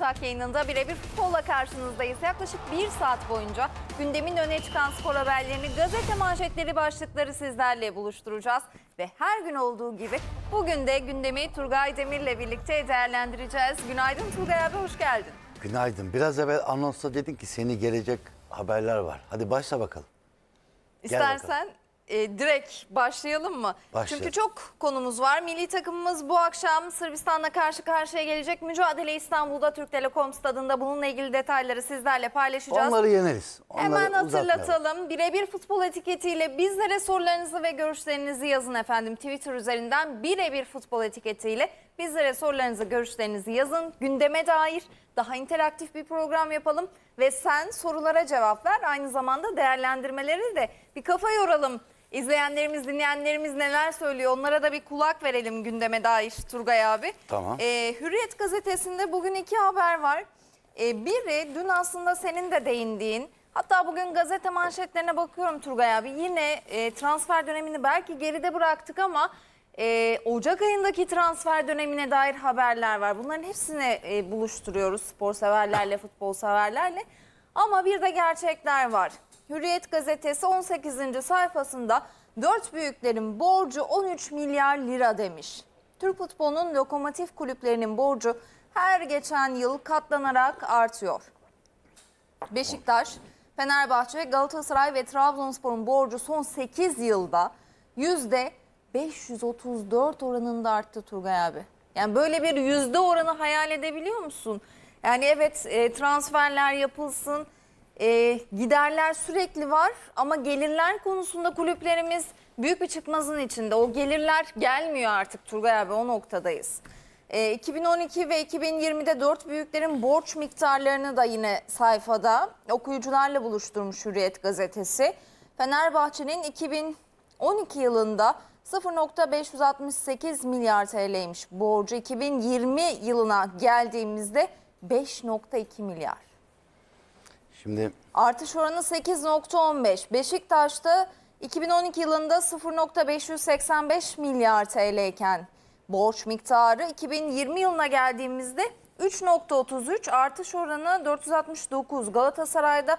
TürkTalk yayınında birebir futbolla karşınızdayız. Yaklaşık 1 saat boyunca gündemin öne çıkan spor haberlerini, gazete manşetleri, başlıkları sizlerle buluşturacağız. Ve her gün olduğu gibi bugün de gündemi Turgay Demir'le birlikte değerlendireceğiz. Günaydın Turgay abi, hoş geldin. Günaydın. Biraz evvel anonsta dedin ki seni gelecek haberler var. Hadi başla bakalım. İstersen direkt başlayalım mı? Başlayalım. Çünkü çok konumuz var. Milli takımımız bu akşam Sırbistan'la karşı karşıya gelecek. Mücadele İstanbul'da Türk Telekom Stadı'nda, bununla ilgili detayları sizlerle paylaşacağız. Onları yeneriz. Onları Hemen hatırlatalım. uzatmayalım. Birebir futbol etiketiyle bizlere sorularınızı ve görüşlerinizi yazın efendim. Twitter üzerinden birebir futbol etiketiyle bizlere sorularınızı, görüşlerinizi yazın. Gündeme dair daha interaktif bir program yapalım ve sen sorulara cevap ver. Aynı zamanda değerlendirmeleri de bir kafa yoralım. İzleyenlerimiz, dinleyenlerimiz neler söylüyor, onlara da bir kulak verelim gündeme dair Turgay abi. Tamam. Hürriyet gazetesinde bugün 2 haber var. Biri dün aslında senin de değindiğin, hatta bugün gazete manşetlerine bakıyorum Turgay abi. Yine transfer dönemini belki geride bıraktık ama Ocak ayındaki transfer dönemine dair haberler var. Bunların hepsini buluşturuyoruz spor severlerle, futbol severlerle. Ama bir de gerçekler var. Hürriyet gazetesi 18. sayfasında 4 büyüklerin borcu 13 milyar lira demiş. Türk futbolunun lokomotif kulüplerinin borcu her geçen yıl katlanarak artıyor. Beşiktaş, Fenerbahçe, Galatasaray ve Trabzonspor'un borcu son 8 yılda %534 oranında arttı Turgay abi. Yani böyle bir yüzde oranı hayal edebiliyor musun? Yani evet, transferler yapılsın, giderler sürekli var ama gelirler konusunda kulüplerimiz büyük bir çıkmazın içinde. O gelirler gelmiyor artık Turgay abi, o noktadayız. 2012 ve 2020'de 4 büyüklerin borç miktarlarını da yine sayfada okuyucularla buluşturmuş Hürriyet gazetesi. Fenerbahçe'nin 2012 yılında 0,568 milyar TL'ymiş borcu. 2020 yılına geldiğimizde 5,2 milyar. Şimdi Artış oranı 8,15. Beşiktaş'ta 2012 yılında 0,585 milyar TL iken borç miktarı 2020 yılına geldiğimizde 3,33, artış oranı 469. Galatasaray'da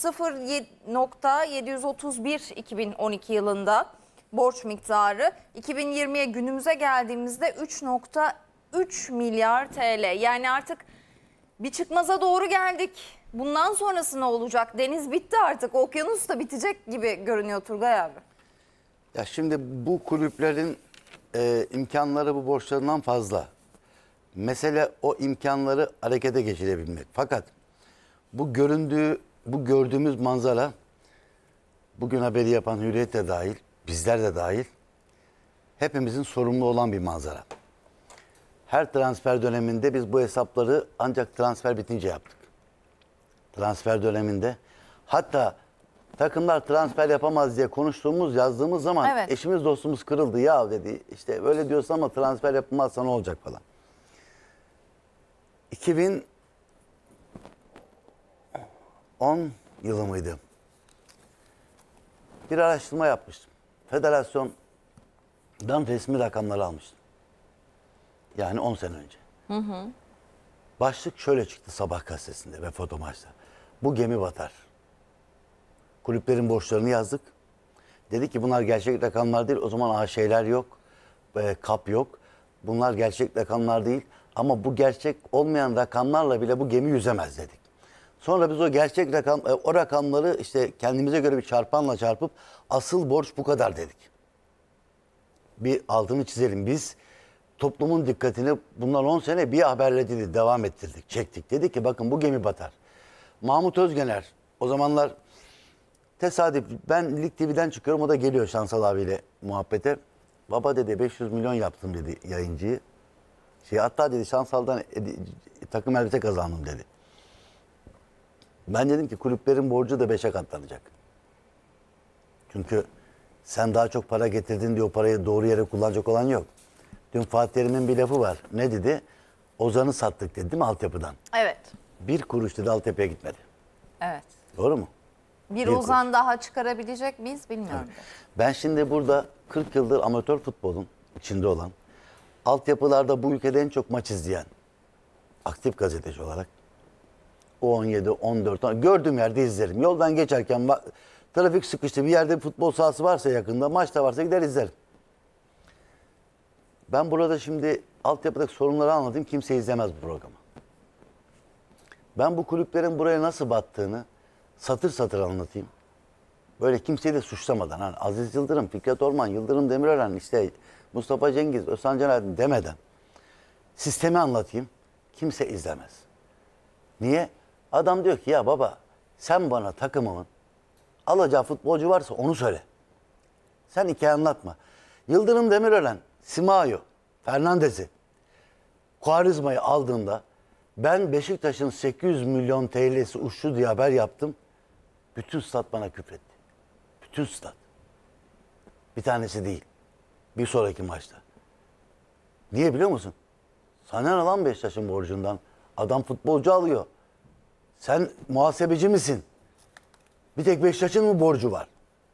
0,731 2012 yılında borç miktarı, 2020'ye günümüze geldiğimizde 3,3 milyar TL. Yani artık bir çıkmaza doğru geldik. Bundan sonrası ne olacak? Deniz bitti artık. Okyanus da bitecek gibi görünüyor Turgay abi. ya şimdi bu kulüplerin imkanları bu borçlarından fazla. Mesele o imkanları harekete geçirebilmek. Fakat bu gördüğümüz manzara, bugün haberi yapan Hürriyet de dahil, bizler de dahil, hepimizin sorumlu olan bir manzara. Her transfer döneminde biz bu hesapları ancak transfer bitince yaptık. Transfer döneminde. Hatta takımlar transfer yapamaz diye yazdığımız zaman Evet. eşimiz dostumuz kırıldı. Ya dedi, işte öyle diyorsun ama transfer yapılmazsa ne olacak falan. 2010 yılı mıydı? Bir araştırma yapmıştım. Federasyondan resmi rakamları almıştım. Yani 10 sene önce. Başlık şöyle çıktı Sabah gazetesinde ve Fotomaç'ta. Bu gemi batar. Kulüplerin borçlarını yazdık. Dedik ki bunlar gerçek rakamlar değil. O zaman AŞ'ler yok, KAP yok. Bunlar gerçek rakamlar değil. Ama bu gerçek olmayan rakamlarla bile bu gemi yüzemez dedik. Sonra biz o gerçek o rakamları işte kendimize göre bir çarpanla çarpıp asıl borç bu kadar dedik. Bir altını çizelim. Biz toplumun dikkatini bundan 10 sene bir haberle dedi, devam ettirdik, çektik. Dedik ki bakın bu gemi batar. Mahmut Özgener o zamanlar tesadüf, ben Lig TV'den çıkıyorum, o da geliyor Şansal abiyle muhabbete. Baba dedi 500 milyon yaptım dedi yayıncıyı. Hatta dedi Şansal'dan takım elbise kazandım dedi. Ben dedim ki kulüplerin borcu da 5'e katlanacak. Çünkü sen daha çok para getirdin diye o parayı doğru yere kullanacak olan yok. Dün Fatih Terim'in bir lafı var. Ne dedi? Ozan'ı sattık dedi değil mi altyapıdan? Evet. Bir kuruş dedi altyapıya gitmedi. Evet. Doğru mu? Bir kuruş. Ozan daha çıkarabilecek miyiz bilmiyorum. Evet. Ben şimdi burada 40 yıldır amatör futbolun içinde olan, altyapılarda bu ülkede en çok maç izleyen, aktif gazeteci olarak U17, 14, gördüğüm yerde izlerim. Yoldan geçerken trafik sıkıştı bir yerde futbol sahası varsa yakında, maç da varsa gider izlerim. Ben burada şimdi altyapıdaki sorunları anlatayım. Kimse izlemez bu programı. Ben bu kulüplerin buraya nasıl battığını satır satır anlatayım. Böyle kimseyi de suçlamadan. Hani Aziz Yıldırım, Fikret Orman, Yıldırım Demirören, işte Mustafa Cengiz, Özcan Caner demeden sistemi anlatayım. Kimse izlemez. Niye? Adam diyor ki ya baba sen bana takımımın alacağı futbolcu varsa onu söyle. Sen hikaye anlatma. Yıldırım Demirören, Simayo, Fernandez'i, Quaresma'yı aldığında ben Beşiktaş'ın 800 milyon TL'si uçtu diye haber yaptım. Bütün stat bana küfretti. Bütün stat. Bir tanesi değil. Bir sonraki maçta. Niye biliyor musun? Sana ne lan Beşiktaş'ın borcundan? Adam futbolcu alıyor. Sen muhasebeci misin? Bir tek Beşiktaş'ın mı borcu var?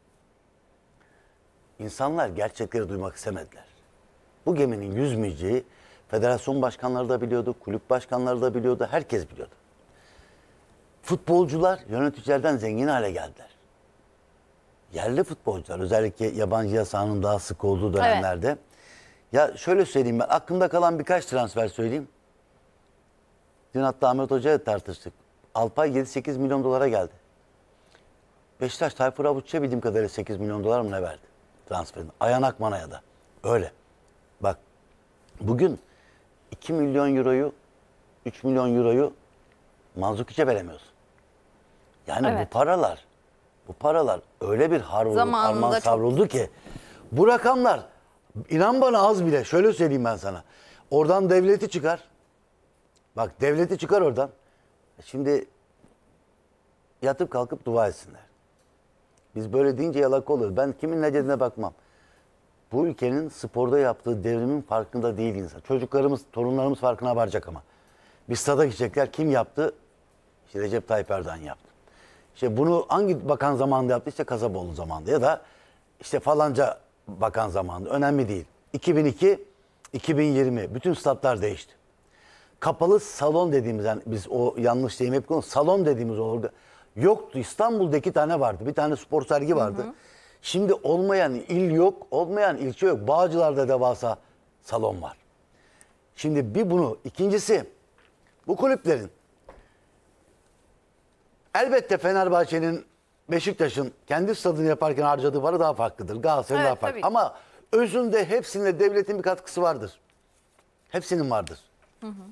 İnsanlar gerçekleri duymak istemediler. Bu geminin yüzmeyeceği federasyon başkanları da biliyordu, kulüp başkanları da biliyordu, herkes biliyordu. Futbolcular yöneticilerden zengin hale geldiler. Yerli futbolcular, özellikle yabancı yasağının daha sık olduğu dönemlerde. Evet. Ya şöyle söyleyeyim ben, aklımda kalan birkaç transfer söyleyeyim. Dün hatta Ahmet Hoca'ya tartıştık. Alpay 7-8 milyon dolara geldi. Beşiktaş Tayfur Avuç'a bildiğim kadarıyla 8 milyon dolar mı ne verdi transferini? Ayhan Akman'a da. Öyle. Bak bugün 2 milyon euroyu, 3 milyon euroyu Mandzukić'e veremiyorsun. Yani evet. bu paralar öyle bir harman savruldu ki bu rakamlar inan bana az bile. Şöyle söyleyeyim ben sana. Oradan devleti çıkar. Bak devleti çıkar oradan. Şimdi yatıp kalkıp dua etsinler. Biz böyle deyince yalaka oluyoruz. Ben kimin ne dediğine bakmam. Bu ülkenin sporda yaptığı devrimin farkında değil insan. Çocuklarımız, torunlarımız farkına varacak ama. Bir stada gidecekler. Kim yaptı? İşte Recep Tayyip Erdoğan yaptı. İşte bunu hangi bakan zamanında yaptı? İşte Kasaboğlu zamanında ya da işte falanca bakan zamanında. Önemli değil. 2002, 2020 bütün statlar değişti. Kapalı salon dediğimiz, yani biz o yanlış deyim hep konu, salon dediğimiz olurdu. Yoktu. İstanbul'da 2 tane vardı. Bir tane spor sergi vardı. Hı hı. Şimdi olmayan il yok, olmayan ilçe yok. Bağcılar'da devasa salon var. Şimdi bir bunu. İkincisi bu kulüplerin elbette Fenerbahçe'nin, Beşiktaş'ın kendi stadını yaparken harcadığı para daha farklıdır. Galatasaray'ın daha farklı. Ama özünde hepsinde devletin bir katkısı vardır. Hepsinin vardır. Hı hı.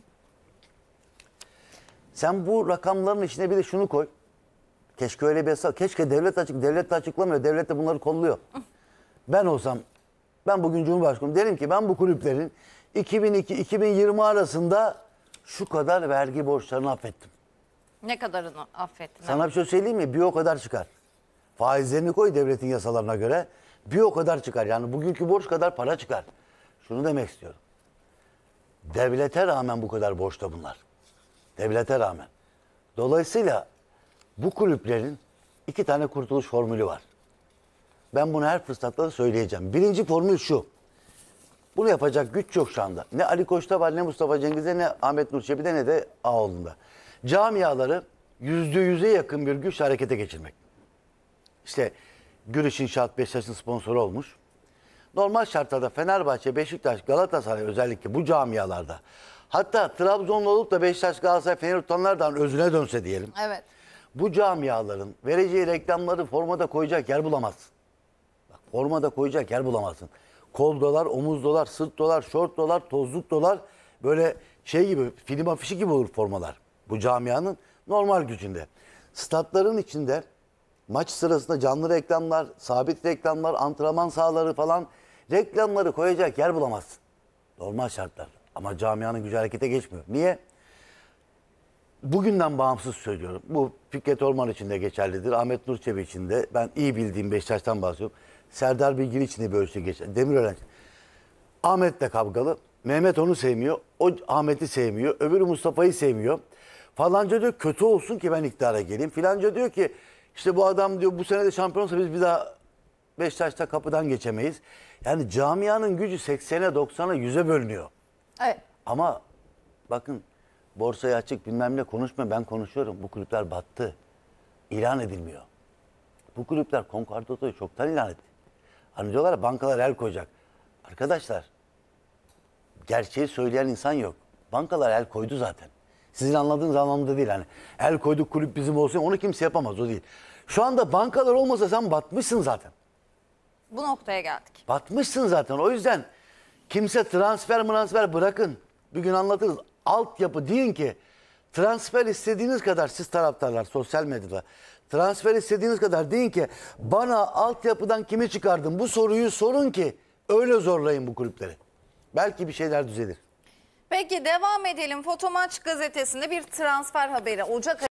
Sen bu rakamların içine bir de şunu koy. Keşke öyle bir hesap. Keşke devlet de açıklamıyor. Devlet de bunları kolluyor. Ben olsam, ben bugün Cumhurbaşkanım derim ki ben bu kulüplerin 2002-2020 arasında şu kadar vergi borçlarını affettim. Ne kadarını affettin? Sana bir şey söyleyeyim mi? Bir o kadar çıkar. Faizlerini koy devletin yasalarına göre. Bir o kadar çıkar. Yani bugünkü borç kadar para çıkar. Şunu demek istiyorum. Devlete rağmen bu kadar borçta bunlar. Devlete rağmen. Dolayısıyla bu kulüplerin 2 tane kurtuluş formülü var. Ben bunu her fırsatta da söyleyeceğim. Birinci formül şu. Bunu yapacak güç yok şu anda. Ne Ali Koç'ta var, ne Mustafa Cengiz'de, ne Ahmet Nur Çebi'de, ne de Ağoğlu'nda. Camiaları %100'e yakın bir güç harekete geçirmek. İşte Gürüş İnşaat Beşiktaş'ın sponsoru olmuş. Normal şartlarda Fenerbahçe, Beşiktaş, Galatasaray özellikle bu camialarda, hatta Trabzonlu olup da Beşiktaş, Galatasaray, Fener tutanlardan özüne dönse diyelim. Evet. Bu camiaların vereceği reklamları formada koyacak yer bulamazsın. Bak, formada koyacak yer bulamazsın. Kol dolar, omuz dolar, sırt dolar, şort dolar, tozluk dolar, böyle şey gibi, film afişi gibi olur formalar. Bu camianın normal gücünde. Statların içinde maç sırasında canlı reklamlar, sabit reklamlar, antrenman sahaları falan, reklamları koyacak yer bulamazsın. Normal şartlarda. Ama camianın gücü harekete geçmiyor. Niye? Bugünden bağımsız söylüyorum. Bu Fikret Orman için de geçerlidir. Ahmet Nur Çebi için de. Ben iyi bildiğim Beşiktaş'tan bahsediyorum. Serdar Bilgili için de böyle şey geçer. Demirören. Ahmet'le kavgalı. Mehmet onu sevmiyor. O Ahmet'i sevmiyor. Öbürü Mustafa'yı sevmiyor. Falanca diyor kötü olsun ki ben iktidara geleyim. Filanca diyor ki işte bu adam diyor bu sene de şampiyon olsa biz bir daha Beşiktaş'ta kapıdan geçemeyiz. Yani camianın gücü 80'e 90'a 100'e bölünüyor. Evet. Ama bakın borsaya açık bilmem ne konuşma, ben konuşuyorum. Bu kulüpler battı. İlan edilmiyor. Bu kulüpler Konkordato'yu çoktan ilan etti. Hani diyorlar ya, bankalar el koyacak. Arkadaşlar, gerçeği söyleyen insan yok. Bankalar el koydu zaten. Sizin anladığınız anlamda değil. Hani el koyduk, kulüp bizim olsun, onu kimse yapamaz, o değil. Şu anda bankalar olmasa sen batmışsın zaten. Bu noktaya geldik. Batmışsın zaten. O yüzden kimse transfer bırakın. Bir gün anlatırız. Altyapı deyin ki transfer istediğiniz kadar, siz taraftarlar sosyal medyada transfer istediğiniz kadar deyin ki bana altyapıdan kimi çıkardın? Bu soruyu sorun ki öyle zorlayın bu kulüpleri. Belki bir şeyler düzelir. Peki devam edelim. Fotomaç gazetesinde bir transfer haberi. Ocak